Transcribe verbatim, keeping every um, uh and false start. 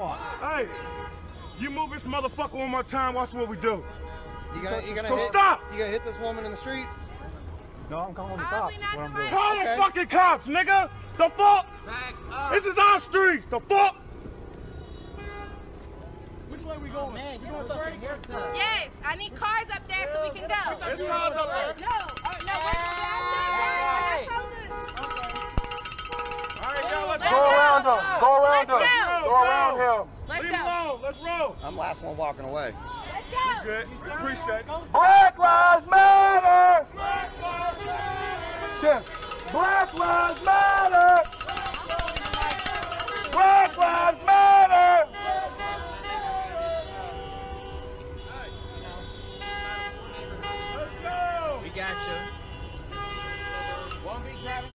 on. Hey, you move this motherfucker one more time, watch what we do. You gonna, you gonna so hit, stop! You gonna hit this woman in the street? No, I'm calling the cops. What I'm doing. Call Okay. the fucking cops, nigga! The fuck? This is our streets, the fuck? Which way we going? Man, you want something here? Yes, I need cars up there so we can go. There's cars up there. No, uh, no, what's All right, y'all, let's Let's go. go. around him. Go around Let's him. go. Go around him. Let's Leave go. him alone, let's roll. I'm the last one walking away. Let's go. Good, appreciate it. Black Lives Matter. Black Lives Matter. Tim, Black Lives Matter. Black Lives Matter. Let's go. We got you.